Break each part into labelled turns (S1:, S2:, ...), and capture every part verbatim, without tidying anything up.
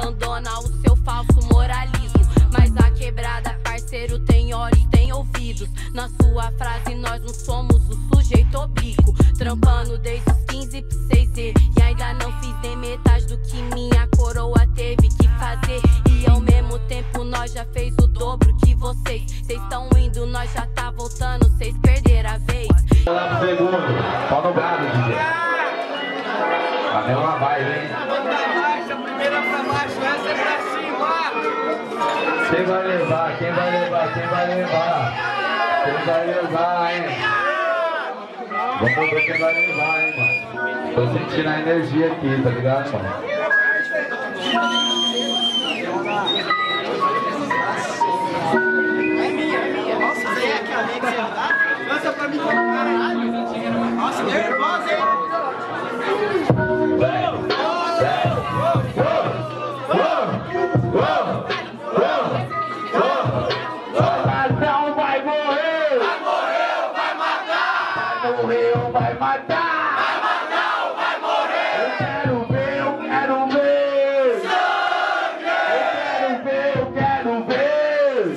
S1: abandona o seu falso moralismo. Mas a quebrada, parceiro, tem olhos, tem ouvidos. Na sua frase nós não somos o sujeito oblíquo. Trampando desde os quinze pro seis Z e ainda não fiz nem metade do que minha coroa teve que fazer. E ao mesmo tempo nós já fez o dobro que vocês. Cês tão indo, nós já tá voltando, cês perderam a vez.
S2: Lá no segundo, só no brado, D J. A mesma vibe, hein?
S3: A primeira pra baixo, essa é pra cima.
S2: Quem vai levar? Quem vai levar? Quem vai levar? Quem vai levar, hein? Vamos ver quem vai levar, hein, mano? Tô sentindo a energia aqui, tá ligado, mano?
S3: É minha, é minha. Nossa, você é aqui a lei que você dá? Lança pra mim, caralho. Nossa, nervosa, hein?
S2: Morreu, vai matar!
S3: Vai matar ou vai morrer?
S2: Eu quero ver, eu quero ver!
S3: Sangue!
S2: Eu quero ver, eu quero ver!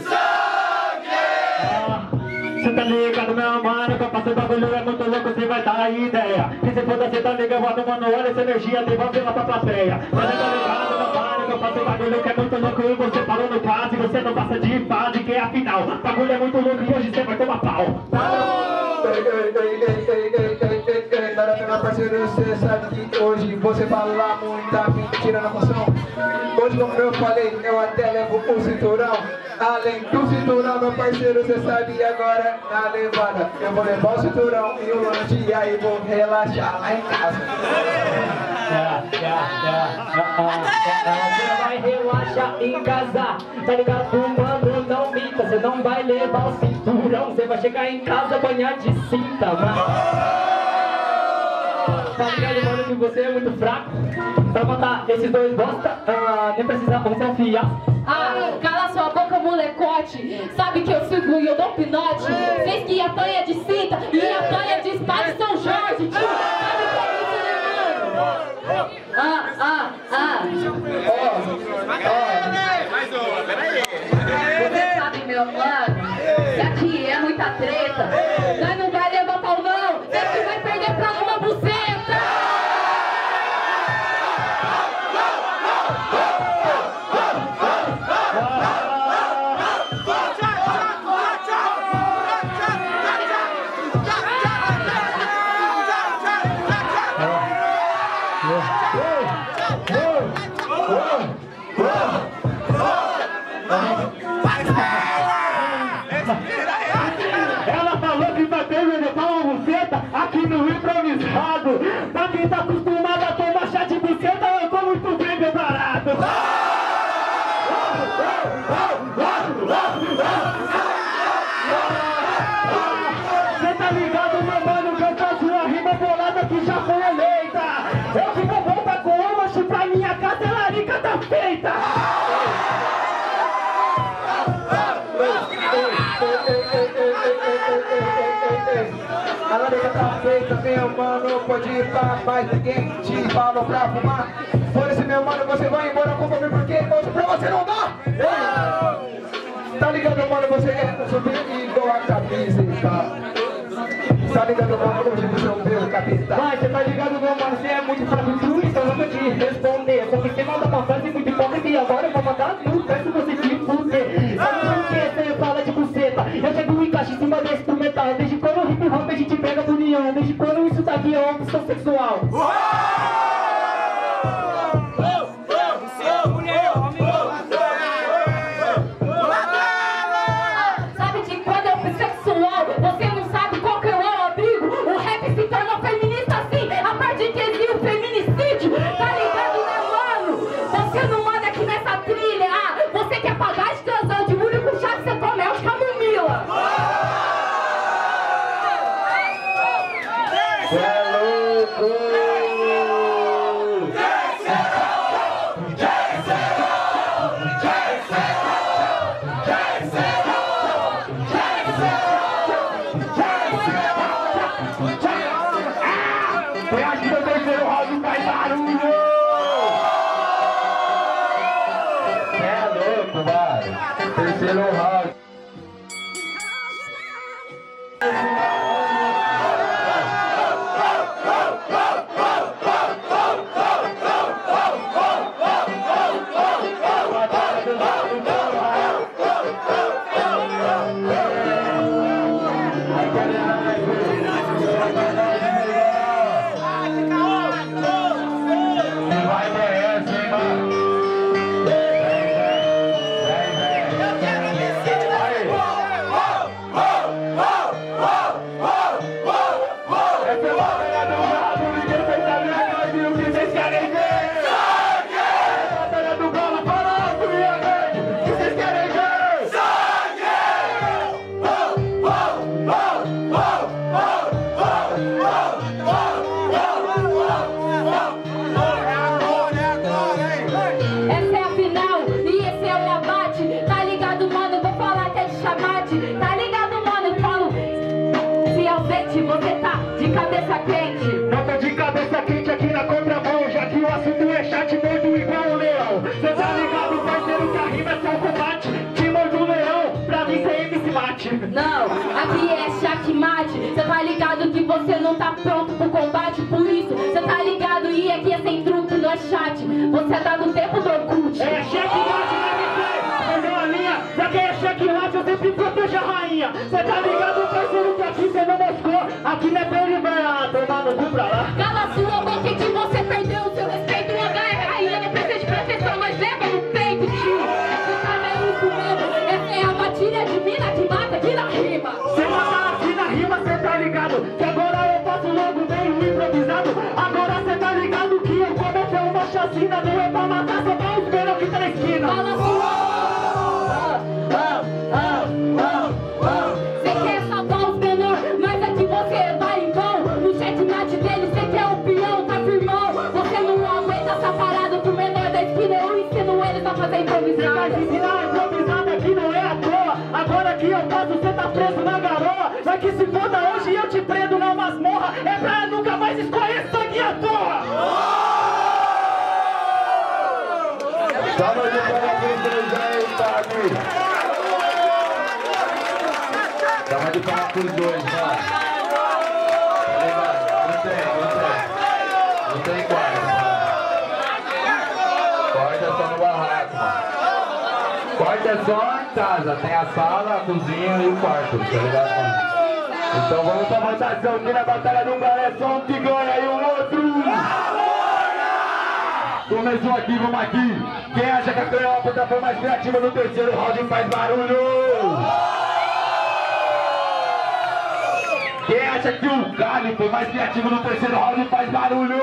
S3: Sangue!
S4: Cê tá ligado, meu mano, pra fazer bagulho é muito louco, cê vai dar a ideia. Se cê for da cê tá ligado, mano, olha essa energia, devolve lá pra plateia. Mas cê tá ligado, meu mano, que eu faço bagulho que é muito louco e você parou no caso e você não passa de fase, que é a final. Bagulho é muito louco e hoje cê vai tomar pau.
S5: Meu parceiro, você sabe que hoje você fala muita mentira na função. Hoje, como eu falei, eu até levo o cinturão. Além do cinturão, meu parceiro, você sabe agora na levada. Eu vou levar o cinturão e o lanche e aí vou relaxar lá em casa.
S4: Yeah, yeah, yeah, yeah, yeah. Você vai relaxar em casa, tá ligado, mano, não minta. Você não vai levar o cinturão, você vai chegar em casa banhar de cinta, mano. Tá ligado, mano, que você é muito fraco pra matar esses dois bosta, ah, nem precisa um selfie.
S1: Ah, cala sua boca, molecote. Sabe que eu fico e eu dou pinote. Fez que apanha de cinta e apanha de espada em São Jorge, tio. Sabe o que é isso, né, mano? Ah, ah, ah.
S3: Mais uma, peraí.
S1: Você sabe, meu mano, que aqui é muita treta. Nós não vai levar pau, não. Você que vai perder pra uma buceta.
S4: Ela falou que vai perder pra uma buceta aqui no improvisado. Pra quem tá acostumado a tomar chá de buceta, eu tô muito bem preparado. Cê tá ligado, meu mano, que eu faço uma rima bolada que já foi eleita. Eu que vou voltar com o lanche pra minha casa, a larica tá feita.
S5: A larica tá feita, meu mano, pode ir pra mais ninguém te falou pra fumar. Por esse meu mano, você vai embora com fome porque hoje pra você não dá. Ei, tá ligado, mano, você quer subir igual a camiseta. Tá ligado, mano, hoje você não vê o capitão.
S4: Mas você tá ligado, meu mano, você é muito fraco tu, então eu vou te responder. Só que você manda uma frase muito hipócrita e agora eu vou mandar tu, peço você te fuder. Sabe por que você fala de buceta? Eu chego em caixa em cima desse instrumental. Desde quando o hip hop a gente pega do união? Desde quando isso daqui é opção sexual?
S1: Sabe de quando eu fui sexual? Você não sabe qual que é o abrigo. O rap se tornou feminista assim, a partir que existe o feminicídio. Tá ligado, né, mano? Você não manda aqui nessa trilha. Ah, você quer pagar de transão de único chá que você toma é o de camomila.
S2: Cê é louco!
S4: Foi aqui no terceiro round, faz barulho!
S2: terceiro round.
S1: Não, aqui é checkmate. Cê tá ligado que você não tá pronto pro combate. Por isso, cê tá ligado e aqui é sem truque, não é chat. Você tá no tempo do Orkut.
S4: É checkmate, né, M C? Perdeu a linha. Pra quem é checkmate, eu sempre protejo a rainha. Cê tá ligado, parceiro, que aqui cê não moscou. Aqui não é pra ele ganhar, tomar no cu pra lá.
S1: Cala sua boca que você perdeu o seu respeito. O H é rainha, não precisa de proteção, mas leva no peito, tio. Você tá maluco mesmo. Essa é a matilha de mina que mata aqui na rima.
S4: Cê mata aqui na rima, cê tá ligado? Que agora eu faço logo meio improvisado. Agora cê tá ligado que eu cometo uma chacina. Não é pra matar, só pra os menor que tá na esquina.
S1: Fala sua. Cê quer salvar os menor, mas aqui você vai em vão. No checkmate dele cê quer o peão, tá firmão. Você não aguenta essa parada pro menor da esquina. Eu ensino eles a fazer improvisada.
S4: Cê vai ensinar improvisada aqui não é à toa. Agora que eu faço, cê tá preso na garoa. Vai que se foda hoje eu te prendo na masmorra. É pra nunca mais escorrer sangue à toa.
S2: Salva de palmas pros dois aí, Fábio. Salva de palmas pros dois, mano. Não tem, não tem. Não tem quarto. Quarto é só no barraco, mano. Quarto é só em casa. Tem a sala, a cozinha e o quarto, tá ligado, mano? Então vamos pra votação aqui na Batalha do Galé. Só um que ganha e o outro. Começou aqui, vamos aqui. Quem acha que a Cleópatra foi mais criativa no terceiro round faz barulho? Quem acha que o Cali foi mais criativo no terceiro round faz barulho?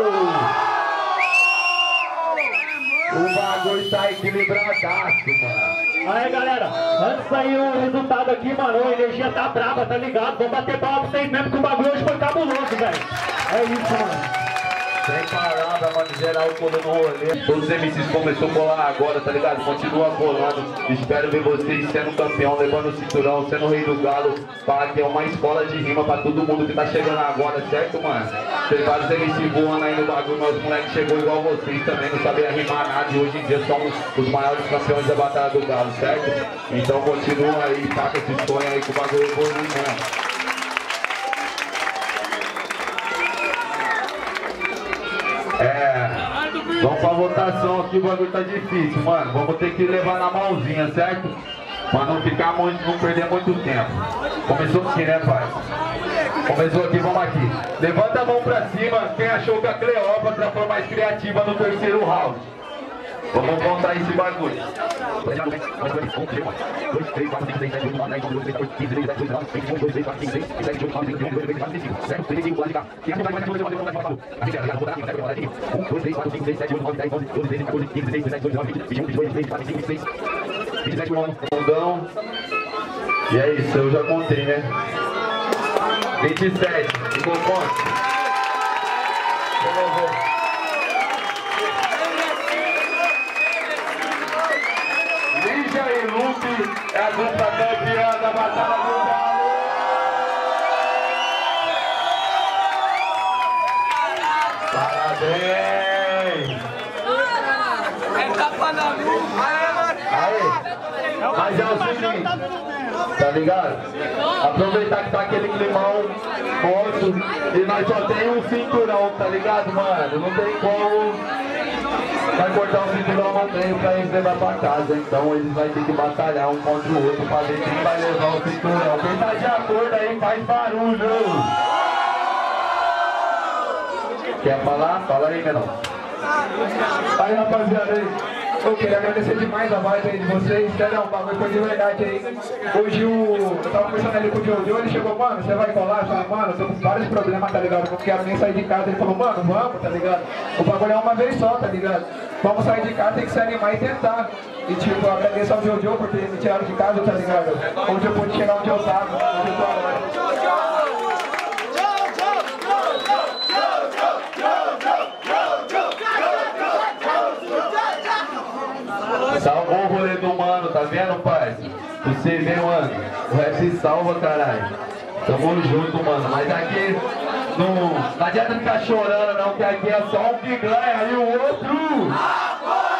S2: O bagulho tá equilibradaço, mano.
S4: Aí galera, antes de sair o resultado aqui, mano, a energia tá brava, tá ligado? Vamos bater palma pra vocês mesmo que o bagulho hoje foi cabuloso, velho. É isso, mano.
S2: Sem parada, mano, geral colando no rolê. Todos os M Cs começou a bolar agora, tá ligado? Continua bolando. Espero ver vocês sendo campeão, levando o cinturão, sendo o rei do galo. Fala que é uma escola de rima pra todo mundo que tá chegando agora, certo, mano? Tem vários M Cs voando aí no bagulho, mas os moleques chegou igual vocês também, não sabia rimar nada. E hoje em dia somos os maiores campeões da Batalha do Galo, certo? Então continua aí, taca esse sonho aí que o bagulho é bonito mesmo. É, vamos pra votação aqui, o bagulho tá difícil, mano. Vamos ter que levar na mãozinha, certo? Pra não ficar muito, não perder muito tempo. Começou assim, né, pai? Começou aqui, vamos aqui. Levanta a mão pra cima, quem achou que a Cleópatra foi mais criativa no terceiro round. Vamos contar esse bagulho. Mundão. E é isso, eu já contei, né? vinte e sete, ficou quanto? Ninja e Lupe é a dupla campeã da Batalha do Galo. Parabéns!
S3: É tapa na mão!
S2: Aí! Mas é o seguinte, tá ligado? Aproveitar que tá aquele climão morto e nós só tem um cinturão, tá ligado, mano? Não tem como. Vai cortar o cinturão, não tem pra eles levar pra casa. Então eles vão ter que batalhar um contra o outro pra ver quem vai levar o cinturão. Quem tá de acordo aí faz barulho. Quer falar? Fala aí, menor.
S5: Aí, rapaziada, aí. Eu queria agradecer demais a voz aí de vocês. Sério, um bagulho foi de verdade aí. Hoje o... eu tava conversando ali com o Jojo, ele chegou, mano, você vai colar? Eu falei, mano, eu tô com vários problemas, tá ligado? Eu não quero nem sair de casa. Ele falou, mano, vamos, tá ligado? O bagulho é uma vez só, tá ligado? Vamos sair de casa, tem que se animar e tentar. E tipo, eu agradeço ao Jojo por ter me tirado de casa, tá ligado? Onde eu pude chegar onde eu tava, onde eu tô agora.
S2: Salvou o rolê do mano, tá vendo, pai? Você vê, mano, o rap se salva, caralho. Tamo junto, mano, mas aqui não, não adianta ficar chorando não, que aqui é só um piranha e o outro...